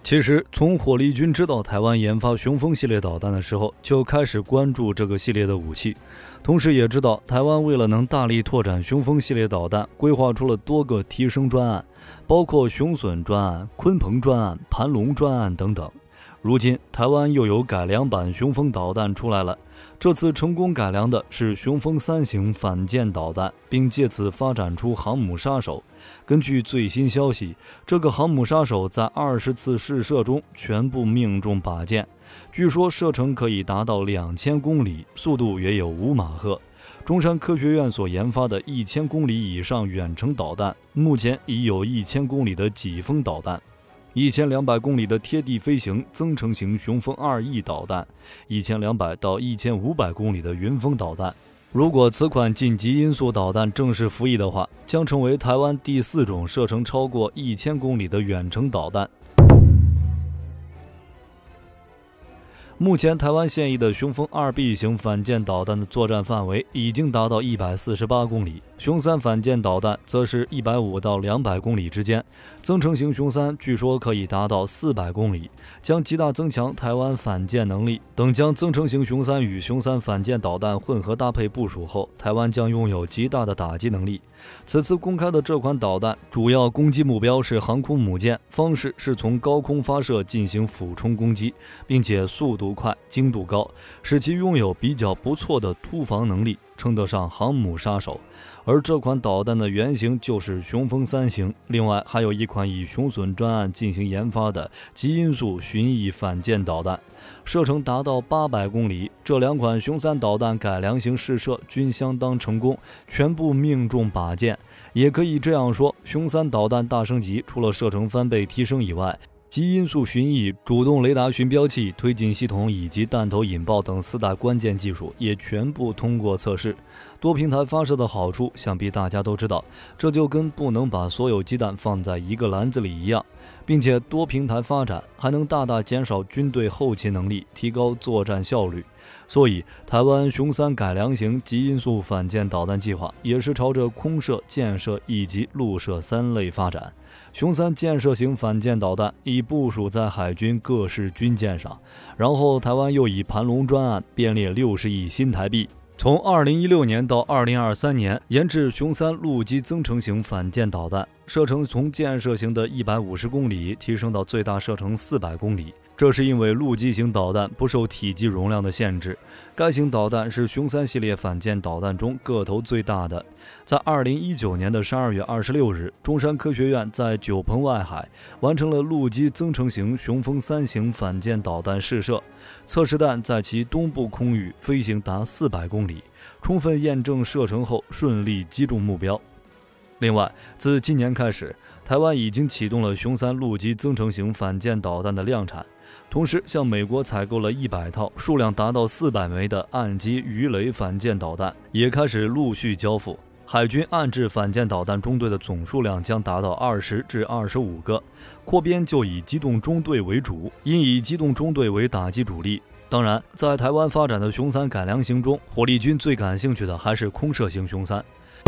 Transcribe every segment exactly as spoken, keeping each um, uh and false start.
其实，从火力军知道台湾研发雄风系列导弹的时候，就开始关注这个系列的武器，同时也知道台湾为了能大力拓展雄风系列导弹，规划出了多个提升专案，包括雄隼专案、鲲鹏专案、盘龙专案等等。如今，台湾又有改良版雄风导弹出来了。这次成功改良的是雄风三型反舰导弹，并借此发展出航母杀手。根据最新消息，这个航母杀手在二十次试射中全部命中靶舰，据说射程可以达到两千公里，速度约有五马赫。中山科学院所研发的一千公里以上远程导弹，目前已有一千公里的疾风导弹。一千两百公里的贴地飞行增程型雄风 二 E 导弹，一千两百到一千五百公里的云峰导弹。如果此款近极音速导弹正式服役的话，将成为台湾第四种射程超过一千公里的远程导弹。目前台湾现役的雄风 二 B 型反舰导弹的作战范围已经达到一百四十八公里，雄三反舰导弹则是一百五到两百公里之间，增程型雄三据说可以达到四百公里，将极大增强台湾反舰能力。等将增程型雄三与雄三反舰导弹混合搭配部署后，台湾将拥有极大的打击能力。此次公开的这款导弹主要攻击目标是航空母舰，方式是从高空发射进行俯冲攻击，并且速度快、精度高，使其拥有比较不错的突防能力，称得上航母杀手。而这款导弹的原型就是雄风三型，另外还有一款以雄隼专案进行研发的极音速巡弋反舰导弹，射程达到八百公里。这两款雄三导弹改良型试射均相当成功，全部命中靶舰。也可以这样说，雄三导弹大升级，除了射程翻倍提升以外，极音速巡弋、主动雷达寻标器、推进系统以及弹头引爆等四大关键技术也全部通过测试。多平台发射的好处想必大家都知道，这就跟不能把所有鸡蛋放在一个篮子里一样，并且多平台发展还能大大减少军队后勤能力，提高作战效率。所以台湾雄三改良型极音速反舰导弹计划也是朝着空射、舰射以及陆射三类发展。雄三舰射型反舰导弹已部署在海军各式军舰上，然后台湾又以盘龙专案编列六十亿新台币，从二零一六年到二零二三年研制雄三陆基增程型反舰导弹，射程从舰射型的一百五十公里提升到最大射程四百公里。这是因为陆基型导弹不受体积容量的限制，该型导弹是雄三系列反舰导弹中个头最大的。在二零一九年的十二月二十六日，中山科学院在九鹏外海完成了陆基增程型雄风三型反舰导弹试射，测试弹在其东部空域飞行达四百公里，充分验证射程后顺利击中目标。另外，自今年开始，台湾已经启动了雄三陆基增程型反舰导弹的量产，同时向美国采购了一百套，数量达到四百枚的岸基鱼雷反舰导弹，也开始陆续交付。海军岸置反舰导弹中队的总数量将达到二十至二十五个，扩编就以机动中队为主，因以机动中队为打击主力。当然，在台湾发展的雄三改良型中，火力军最感兴趣的还是空射型雄三。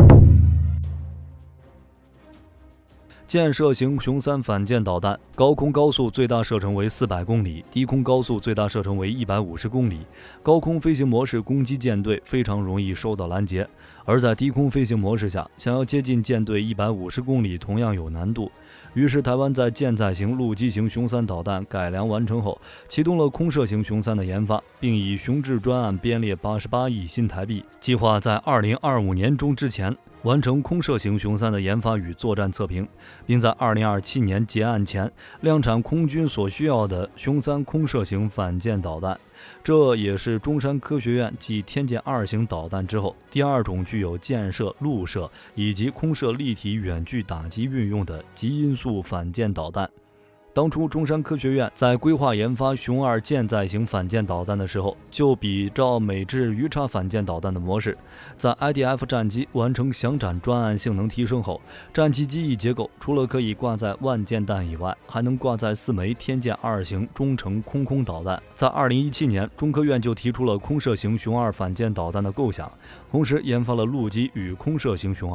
舰射型雄三反舰导弹，高空高速最大射程为四百公里，低空高速最大射程为一百五十公里。高空飞行模式攻击舰队非常容易受到拦截，而在低空飞行模式下，想要接近舰队一百五十公里同样有难度。于是台湾在舰载型陆基型雄三导弹改良完成后，启动了空射型雄三的研发，并以雄智专案编列八十八亿新台币，计划在二零二五年中之前完成空射型雄三的研发与作战测评，并在二零二七年结案前量产空军所需要的雄三空射型反舰导弹。这也是中山科学院继天剑二型导弹之后第二种具有舰射、陆射以及空射立体远距打击运用的极音速反舰导弹。当初中山科学院在规划研发雄二舰载型反舰导弹的时候，就比照美制鱼叉反舰导弹的模式，在 I D F 战机完成响展专案性能提升后，战机机翼结构除了可以挂载万箭弹以外，还能挂载四枚天剑二型中程空空导弹。在二零一七年，中科院就提出了空射型雄二反舰导弹的构想，同时研发了陆基与空射型雄二。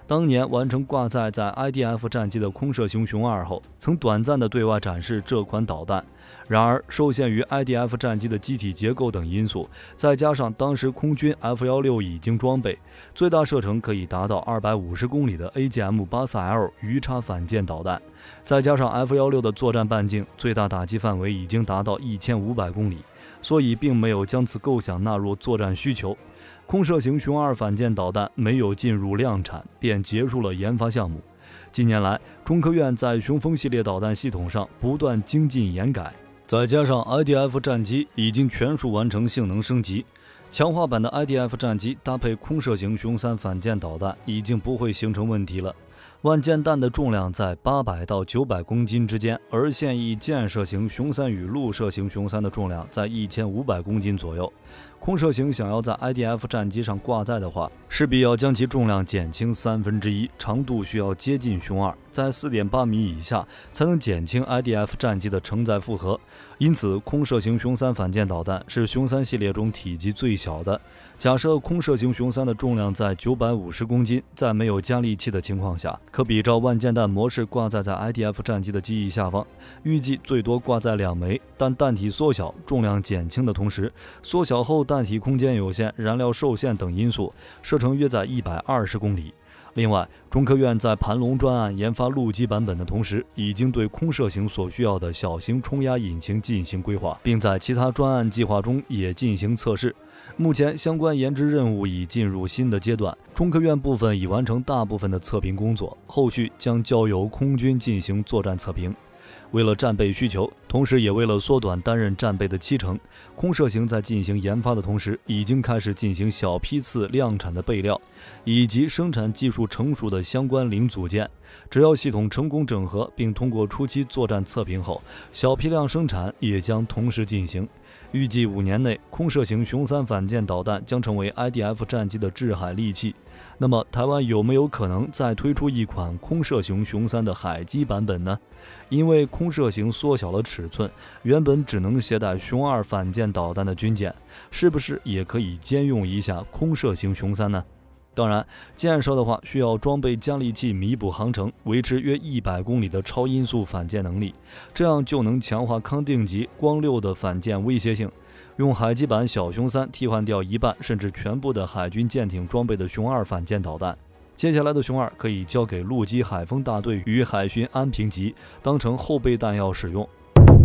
当年完成挂载在 I D F 战机的空射型熊二后，曾短暂的对外展示这款导弹。然而，受限于 I D F 战机的机体结构等因素，再加上当时空军 F 十六已经装备最大射程可以达到二百五十公里的 A G M 八四 L 鱼叉反舰导弹，再加上 F 十六的作战半径最大打击范围已经达到一千五百公里，所以并没有将此构想纳入作战需求。空射型熊二反舰导弹没有进入量产，便结束了研发项目。近年来，中科院在雄风系列导弹系统上不断精进研改，再加上 I D F 战机已经全数完成性能升级，强化版的 I D F 战机搭配空射型熊三反舰导弹已经不会形成问题了。万箭弹的重量在八百到九百公斤之间，而现役箭射型熊三与陆射型熊三的重量在一千五百公斤左右。空射型想要在 I D F 战机上挂载的话，势必要将其重量减轻三分之一，长度需要接近熊二，在 四点八米以下，才能减轻 I D F 战机的承载负荷。因此，空射型熊三反舰导弹是熊三系列中体积最小的。假设空射型熊三的重量在九百五十公斤，在没有加力器的情况下，可比照万箭弹模式挂载在 I D F 战机的机翼下方，预计最多挂载两枚。但弹体缩小、重量减轻的同时，缩小后弹体空间有限、燃料受限等因素，射程约在一百二十公里。另外，中科院在盘龙专案研发陆基版本的同时，已经对空射型所需要的小型冲压引擎进行规划，并在其他专案计划中也进行测试。目前相关研制任务已进入新的阶段，中科院部分已完成大部分的测评工作，后续将交由空军进行作战测评。为了战备需求，同时也为了缩短担任战备的期程，空射型在进行研发的同时，已经开始进行小批次量产的备料，以及生产技术成熟的相关零组件。只要系统成功整合并通过初期作战测评后，小批量生产也将同时进行。预计五年内，空射型熊三反舰导弹将成为 I D F 战机的制海利器。那么，台湾有没有可能再推出一款空射型熊三的海基版本呢？因为空射型缩小了尺寸，原本只能携带熊二反舰导弹的军舰，是不是也可以兼用一下空射型熊三呢？当然，舰射的话需要装备加力器弥补航程，维持约一百公里的超音速反舰能力，这样就能强化康定级、光六的反舰威胁性。用海基版小熊三替换掉一半甚至全部的海军舰艇装备的熊二反舰导弹，接下来的熊二可以交给陆基海锋大队与海巡安平级，当成后备弹药使用。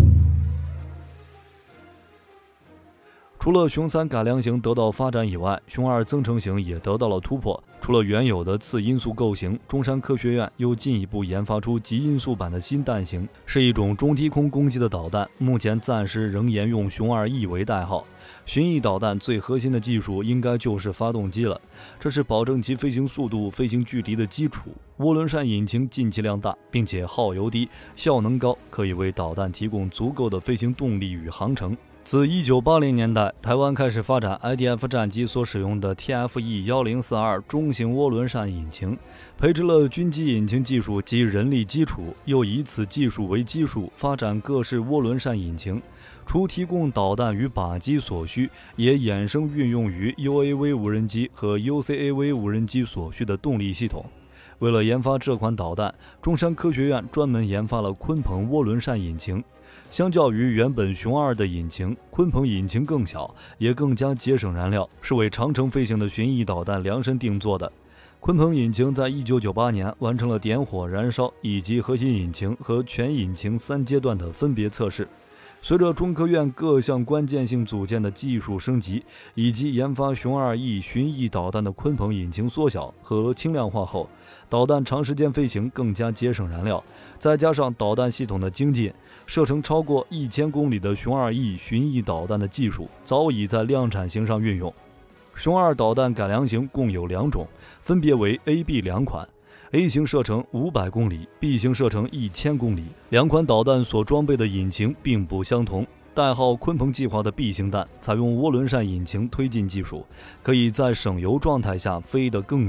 除了熊三改良型得到发展以外，熊二增程型也得到了突破。除了原有的次音速构型，中山科学院又进一步研发出极音速版的新弹型，是一种中低空攻击的导弹，目前暂时仍沿用熊二 E 为代号。巡弋导弹最核心的技术应该就是发动机了，这是保证其飞行速度、飞行距离的基础。涡轮扇引擎进气量大，并且耗油低、效能高，可以为导弹提供足够的飞行动力与航程。自一九八零年代，台湾开始发展 I D F 战机所使用的 T F E 一零四二中型涡轮扇引擎，培植了军机引擎技术及人力基础，又以此技术为基础发展各式涡轮扇引擎。除提供导弹与靶机所需，也衍生运用于 U A V 无人机和 U C A V 无人机所需的动力系统。为了研发这款导弹，中山科学院专门研发了鲲鹏涡轮扇引擎。相较于原本熊二的引擎，鲲鹏引擎更小，也更加节省燃料，是为长程飞行的巡弋导弹量身定做的。鲲鹏引擎在一九九八年完成了点火、燃烧以及核心引擎和全引擎三阶段的分别测试。随着中科院各项关键性组件的技术升级，以及研发熊二 E 巡弋导弹的鲲鹏引擎缩小和轻量化后，导弹长时间飞行更加节省燃料，再加上导弹系统的精进，射程超过一千公里的熊二 E 巡弋导弹的技术早已在量产型上运用。熊二导弹改良型共有两种，分别为 A、B 两款。A 型射程五百公里 ，B 型射程一千公里。两款导弹所装备的引擎并不相同。代号鲲鹏计划的 B 型弹采用涡轮扇引擎推进技术，可以在省油状态下飞得更远。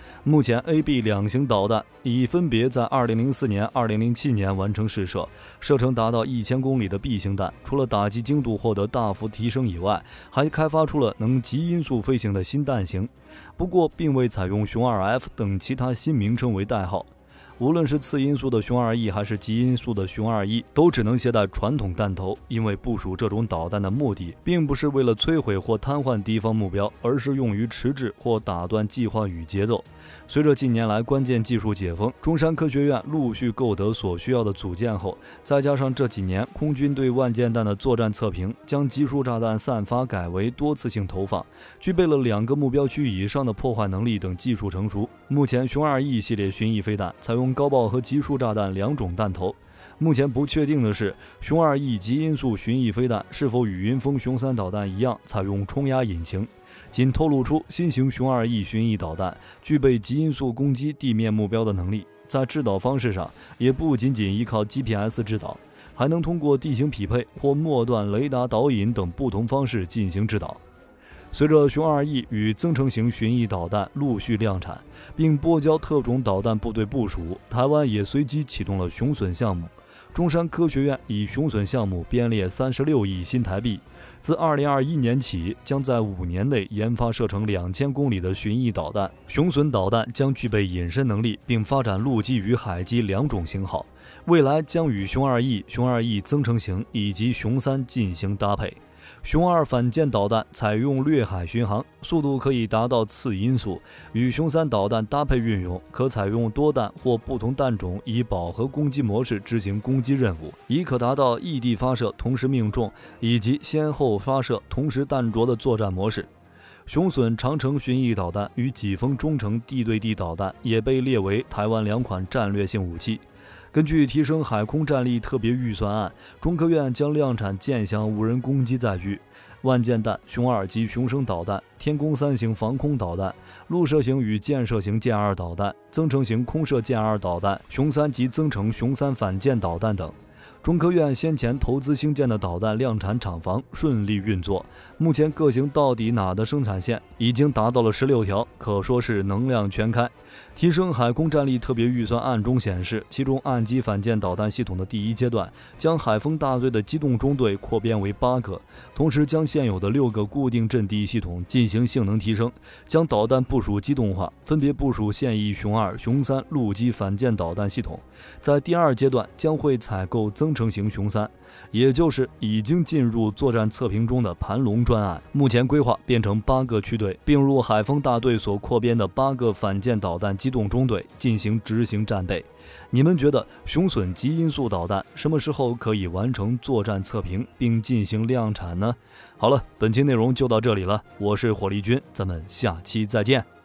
目前 A B 两型导弹已分别在二零零四年、二零零七年完成试射，射程达到一千公里的 B 型弹，除了打击精度获得大幅提升以外，还开发出了能极音速飞行的新弹型，不过并未采用熊 二 F 等其他新名称为代号。无论是次音速的熊 二 E 还是极音速的熊 二 一，都只能携带传统弹头，因为部署这种导弹的目的并不是为了摧毁或瘫痪敌方目标，而是用于迟滞或打断计划与节奏。随着近年来关键技术解封，中山科学院陆续购得所需要的组件后，再加上这几年空军对万箭弹的作战测评，将集束炸弹散发改为多次性投放，具备了两个目标区以上的破坏能力等技术成熟。目前熊 二 E 系列巡弋飞弹采用高爆和集束炸弹两种弹头。目前不确定的是，熊 二 E 极音速巡弋飞弹是否与云峰熊三导弹一样采用冲压引擎。仅透露出新型熊 二 E 巡弋导弹具备极音速攻击地面目标的能力，在制导方式上也不仅仅依靠 G P S 制导，还能通过地形匹配或末段雷达导引等不同方式进行制导。随着熊 二 E 与增程型巡弋导弹陆续量产，并拨交特种导弹部队部署，台湾也随即启动了熊隼项目。中山科学院以熊隼项目编列三十六亿新台币，自二零二一年起，将在五年内研发射程两千公里的巡弋导弹。熊隼导弹将具备隐身能力，并发展陆基与海基两种型号，未来将与熊 二 E、熊 二 E 增程型以及熊三进行搭配。熊二反舰导弹采用掠海巡航，速度可以达到次音速，与熊三导弹搭配运用，可采用多弹或不同弹种以饱和攻击模式执行攻击任务，亦可达到异地发射同时命中以及先后发射同时弹着的作战模式。熊隼长程巡弋导弹与己峰中程地对地导弹也被列为台湾两款战略性武器。根据提升海空战力特别预算案，中科院将量产舰翔无人攻击载具、万箭弹、熊二及熊升导弹、天宫三型防空导弹、陆射型与舰射型舰二导弹、增程型空射舰二导弹、熊三及增程熊三反舰导弹等。中科院先前投资兴建的导弹量产厂房顺利运作，目前各型到底哪的生产线已经达到了十六条，可说是能量全开。提升海空战力特别预算案中显示，其中岸基反舰导弹系统的第一阶段将海锋大队的机动中队扩编为八个，同时将现有的六个固定阵地系统进行性能提升，将导弹部署机动化，分别部署现役熊二、熊三陆基反舰导弹系统。在第二阶段将会采购增程型熊三，也就是已经进入作战测评中的盘龙专案，目前规划变成八个区队，并入海锋大队所扩编的八个反舰导弹机动中队进行执行战备。你们觉得熊隼极音速导弹什么时候可以完成作战测评并进行量产呢？好了，本期内容就到这里了，我是火力军，咱们下期再见。